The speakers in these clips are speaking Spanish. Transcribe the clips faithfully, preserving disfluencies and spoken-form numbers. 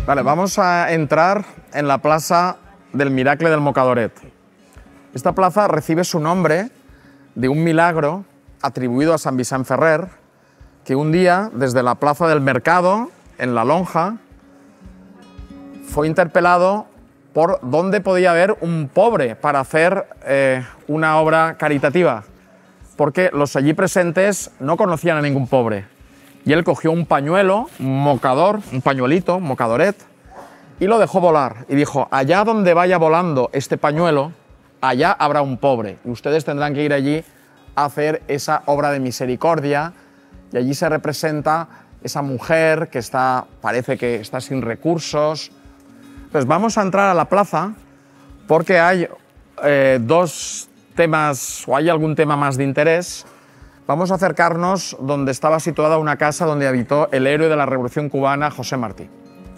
Vale, vamos a entrar en la plaza del Miracle del Mocadoret. Esta plaza recibe su nombre de un milagro atribuido a San Vicent Ferrer, que un día, desde la plaza del Mercado, en la Lonja, fue interpelado por dónde podía haber un pobre para hacer eh, una obra caritativa, porque los allí presentes no conocían a ningún pobre. Y él cogió un pañuelo, un mocador, un pañuelito, un mocadoret, y lo dejó volar. Y dijo, allá donde vaya volando este pañuelo, allá habrá un pobre. Y ustedes tendrán que ir allí a hacer esa obra de misericordia. Y allí se representa esa mujer que está, parece que está sin recursos. Pues vamos a entrar a la plaza porque hay eh, dos temas, o hay algún tema más de interés. Vamos a acercarnos donde estaba situada una casa donde habitó el héroe de la Revolución Cubana, José Martí.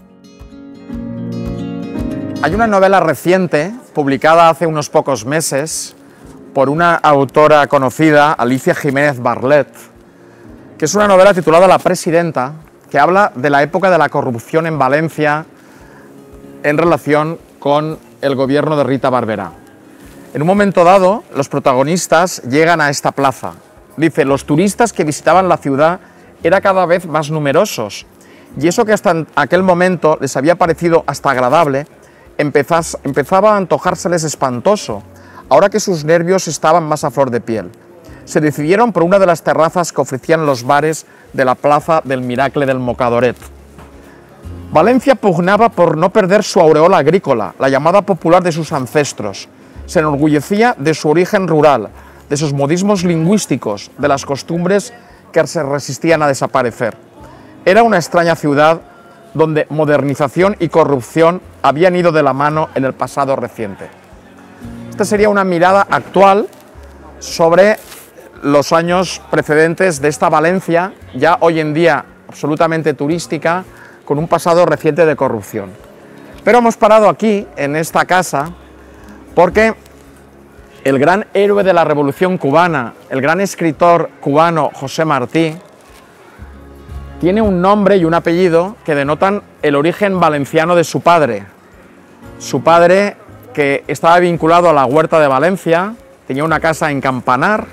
Hay una novela reciente, publicada hace unos pocos meses, por una autora conocida, Alicia Jiménez Barlet, que es una novela titulada La Presidenta, que habla de la época de la corrupción en Valencia en relación con el gobierno de Rita Barberá. En un momento dado, los protagonistas llegan a esta plaza. Dice, los turistas que visitaban la ciudad eran cada vez más numerosos, y eso que hasta aquel momento les había parecido hasta agradable, empezas, empezaba a antojárseles espantoso, ahora que sus nervios estaban más a flor de piel. Se decidieron por una de las terrazas que ofrecían los bares de la plaza del Miracle del Mocadoret. Valencia pugnaba por no perder su aureola agrícola, la llamada popular de sus ancestros. Se enorgullecía de su origen rural, de sus modismos lingüísticos, de las costumbres que se resistían a desaparecer. Era una extraña ciudad donde modernización y corrupción habían ido de la mano en el pasado reciente. Esta sería una mirada actual sobre los años precedentes de esta Valencia, ya hoy en día absolutamente turística, con un pasado reciente de corrupción. Pero hemos parado aquí, en esta casa, porque el gran héroe de la Revolución Cubana, el gran escritor cubano José Martí, tiene un nombre y un apellido que denotan el origen valenciano de su padre. Su padre, que estaba vinculado a la Huerta de Valencia, tenía una casa en Campanar,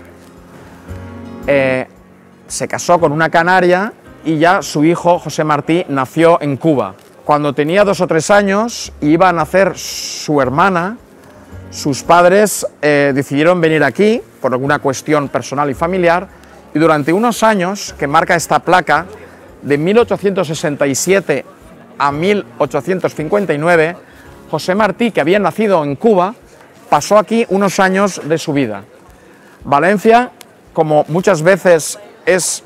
eh, se casó con una canaria y ya su hijo José Martí nació en Cuba. Cuando tenía dos o tres años y iba a nacer su hermana, sus padres eh, decidieron venir aquí por alguna cuestión personal y familiar, y durante unos años que marca esta placa, de mil ochocientos sesenta y siete a mil ochocientos cincuenta y nueve, José Martí, que había nacido en Cuba, pasó aquí unos años de su vida. Valencia, como muchas veces es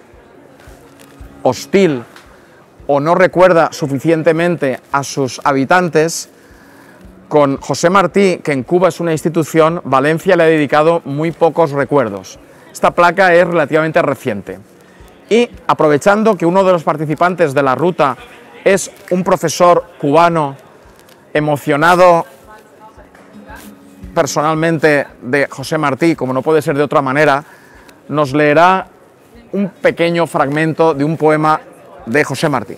hostil o no recuerda suficientemente a sus habitantes, con José Martí, que en Cuba es una institución, Valencia le ha dedicado muy pocos recuerdos. Esta placa es relativamente reciente. Y aprovechando que uno de los participantes de la ruta es un profesor cubano emocionado personalmente de José Martí, como no puede ser de otra manera, nos leerá un pequeño fragmento de un poema de José Martí.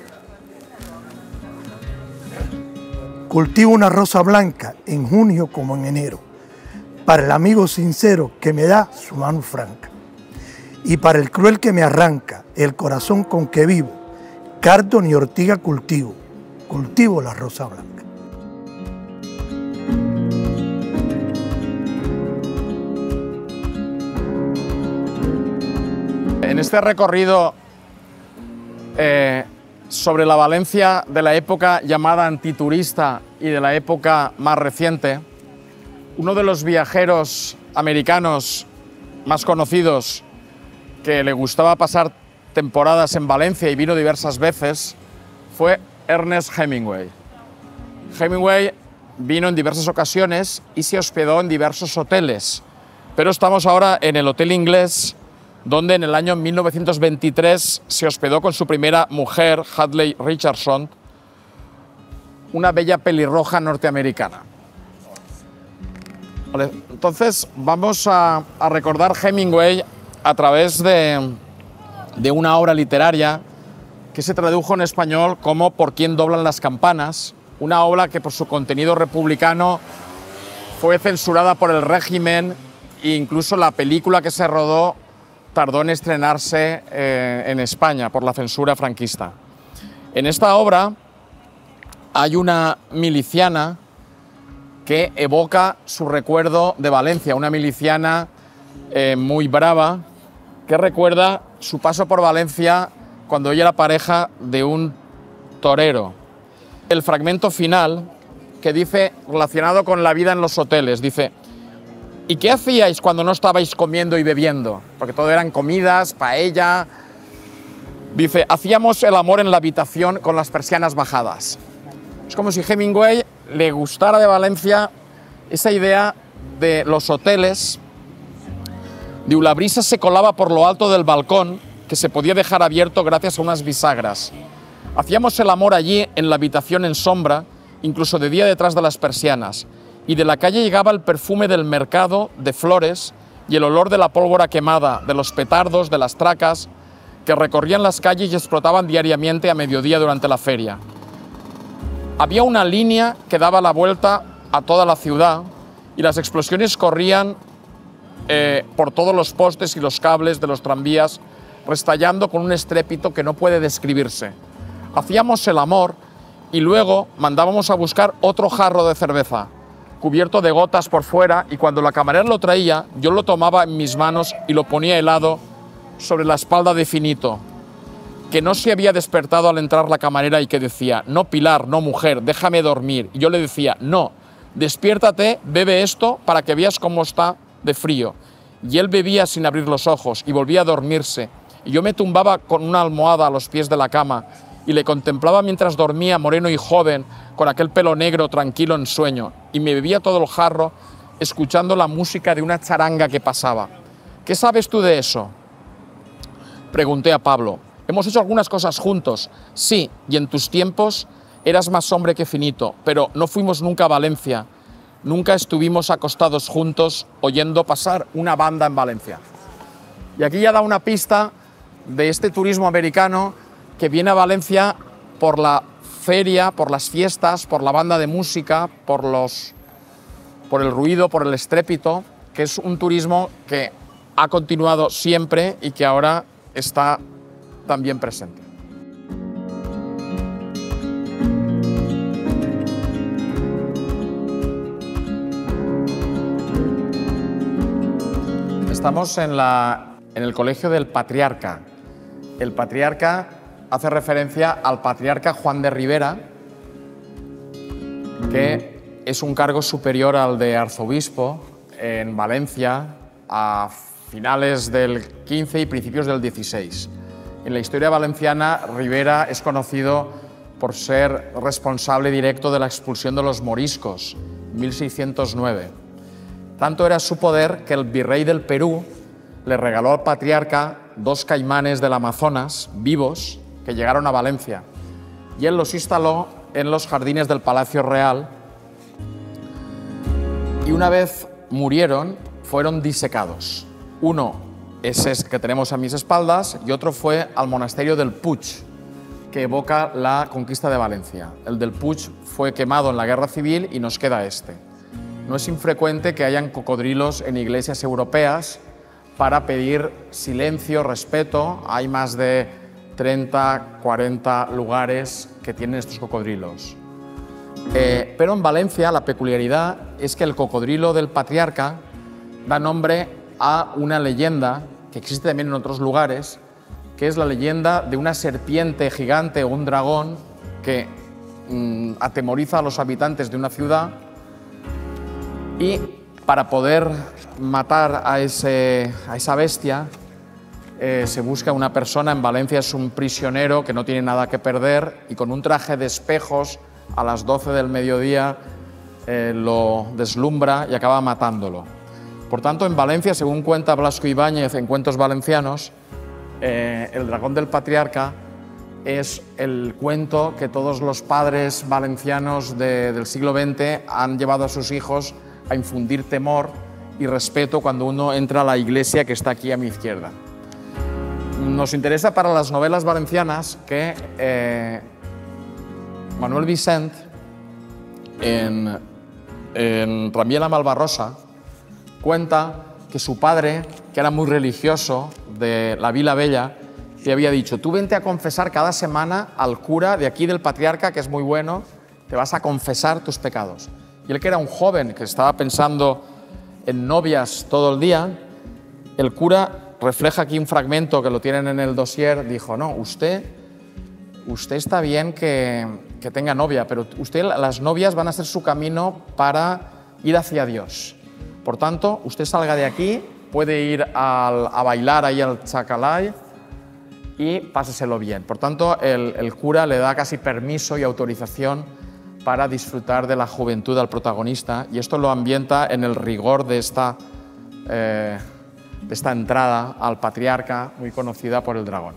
Cultivo una rosa blanca en junio como en enero, para el amigo sincero que me da su mano franca, y para el cruel que me arranca el corazón con que vivo, cardo ni ortiga cultivo, cultivo la rosa blanca. En este recorrido eh, sobre la Valencia de la época llamada antiturista y de la época más reciente, uno de los viajeros americanos más conocidos que le gustaba pasar temporadas en Valencia y vino diversas veces fue Ernest Hemingway. Hemingway vino en diversas ocasiones y se hospedó en diversos hoteles, pero estamos ahora en el Hotel Inglés, donde en el año mil novecientos veintitrés se hospedó con su primera mujer, Hadley Richardson, una bella pelirroja norteamericana. Vale, entonces vamos a, a recordar Hemingway a través de, de una obra literaria que se tradujo en español como Por quién doblan las campanas, una obra que por su contenido republicano fue censurada por el régimen e incluso la película que se rodó tardó en estrenarse eh, en España por la censura franquista. En esta obra hay una miliciana que evoca su recuerdo de Valencia, una miliciana eh, muy brava que recuerda su paso por Valencia cuando ella era pareja de un torero. El fragmento final que dice, relacionado con la vida en los hoteles, dice: ¿y qué hacíais cuando no estabais comiendo y bebiendo? Porque todo eran comidas, paella. Dice, hacíamos el amor en la habitación con las persianas bajadas. Es como si Hemingway le gustara de Valencia esa idea de los hoteles, de la brisa se colaba por lo alto del balcón que se podía dejar abierto gracias a unas bisagras. Hacíamos el amor allí en la habitación en sombra, incluso de día detrás de las persianas, y de la calle llegaba el perfume del mercado, de flores, y el olor de la pólvora quemada, de los petardos, de las tracas, que recorrían las calles y explotaban diariamente a mediodía durante la feria. Había una línea que daba la vuelta a toda la ciudad y las explosiones corrían eh, por todos los postes y los cables de los tranvías, restallando con un estrépito que no puede describirse. Hacíamos el amor y luego mandábamos a buscar otro jarro de cerveza, cubierto de gotas por fuera, y cuando la camarera lo traía, yo lo tomaba en mis manos y lo ponía helado sobre la espalda de Finito, que no se había despertado al entrar la camarera y que decía, no Pilar, no mujer, déjame dormir. Y yo le decía, no, despiértate, bebe esto para que veas cómo está de frío. Y él bebía sin abrir los ojos y volvía a dormirse. Y yo me tumbaba con una almohada a los pies de la cama y le contemplaba mientras dormía, moreno y joven, con aquel pelo negro tranquilo en sueño, y me bebía todo el jarro escuchando la música de una charanga que pasaba. ¿Qué sabes tú de eso?, pregunté a Pablo. Hemos hecho algunas cosas juntos, sí, y en tus tiempos eras más hombre que Finito, pero no fuimos nunca a Valencia, nunca estuvimos acostados juntos oyendo pasar una banda en Valencia. Y aquí ya da una pista de este turismo americano que viene a Valencia por la feria, por las fiestas, por la banda de música, por, los, por el ruido, por el estrépito, que es un turismo que ha continuado siempre y que ahora está también presente. Estamos en, la, en el Colegio del Patriarca. El Patriarca hace referencia al Patriarca Juan de Ribera, que es un cargo superior al de arzobispo en Valencia a finales del quince y principios del dieciséis. En la historia valenciana, Ribera es conocido por ser responsable directo de la expulsión de los moriscos, en mil seiscientos nueve. Tanto era su poder que el virrey del Perú le regaló al patriarca dos caimanes del Amazonas vivos que llegaron a Valencia, y él los instaló en los jardines del Palacio Real, y una vez murieron fueron disecados. Uno es ese que tenemos a mis espaldas y otro fue al monasterio del Puig, que evoca la conquista de Valencia. El del Puig fue quemado en la Guerra Civil y nos queda este. No es infrecuente que hayan cocodrilos en iglesias europeas para pedir silencio, respeto. Hay más de treinta, cuarenta lugares que tienen estos cocodrilos. Eh, pero en Valencia la peculiaridad es que el cocodrilo del patriarca da nombre a una leyenda que existe también en otros lugares, que es la leyenda de una serpiente gigante o un dragón que mmm, atemoriza a los habitantes de una ciudad, y para poder matar a, ese, a esa bestia eh, se busca una persona. En Valencia es un prisionero que no tiene nada que perder y con un traje de espejos a las doce del mediodía eh, lo deslumbra y acaba matándolo. Por tanto, en Valencia, según cuenta Blasco Ibáñez en Cuentos Valencianos, eh, el dragón del patriarca es el cuento que todos los padres valencianos de, del siglo veinte han llevado a sus hijos a infundir temor y respeto cuando uno entra a la iglesia que está aquí a mi izquierda. Nos interesa para las novelas valencianas que eh, Manuel Vicent, en, en Rambiela Malvarrosa, cuenta que su padre, que era muy religioso de la Vila Bella, le había dicho: tú vente a confesar cada semana al cura de aquí del Patriarca, que es muy bueno, te vas a confesar tus pecados. Y él, que era un joven que estaba pensando en novias todo el día, el cura, refleja aquí un fragmento que lo tienen en el dossier, dijo: no, usted, usted está bien que, que tenga novia, pero usted, las novias van a ser su camino para ir hacia Dios. Por tanto, usted salga de aquí, puede ir al, a bailar ahí al Chacalay y páseselo bien. Por tanto, el, el cura le da casi permiso y autorización para disfrutar de la juventud al protagonista, y esto lo ambienta en el rigor de esta, eh, de esta entrada al Patriarca, muy conocida por el dragón.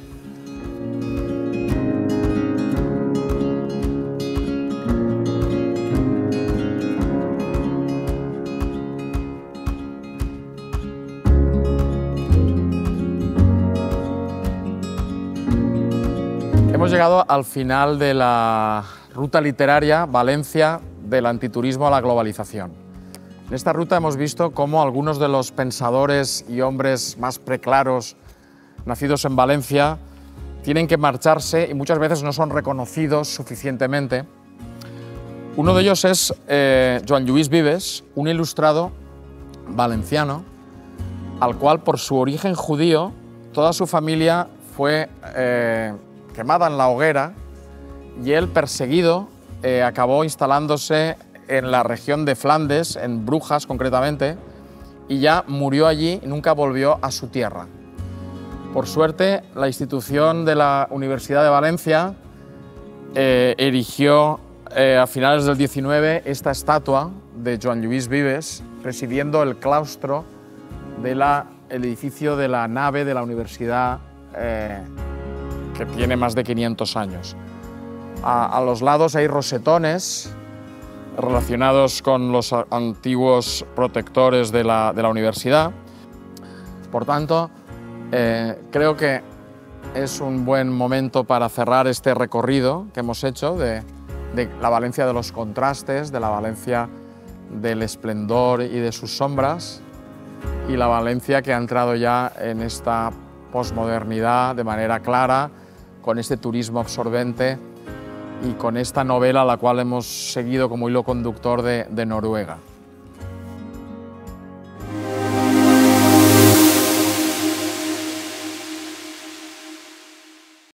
Hemos llegado al final de la ruta literaria Valencia, del antiturismo a la globalización. En esta ruta hemos visto cómo algunos de los pensadores y hombres más preclaros nacidos en Valencia tienen que marcharse y muchas veces no son reconocidos suficientemente. Uno de ellos es eh, Joan Lluís Vives, un ilustrado valenciano, al cual, por su origen judío, toda su familia fue eh, quemada en la hoguera, y él, perseguido, eh, acabó instalándose en la región de Flandes, en Brujas concretamente, y ya murió allí y nunca volvió a su tierra. Por suerte, la institución de la Universidad de Valencia eh, erigió eh, a finales del diecinueve esta estatua de Joan Lluís Vives, presidiendo el claustro del edificio de la nave de la universidad, eh, que tiene más de quinientos años. A, a los lados hay rosetones relacionados con los antiguos protectores de la, de la universidad. Por tanto, eh, creo que es un buen momento para cerrar este recorrido que hemos hecho de, de la Valencia de los contrastes, de la Valencia del esplendor y de sus sombras, y la Valencia que ha entrado ya en esta posmodernidad de manera clara, con este turismo absorbente y con esta novela a la cual hemos seguido como hilo conductor de, de Noruega.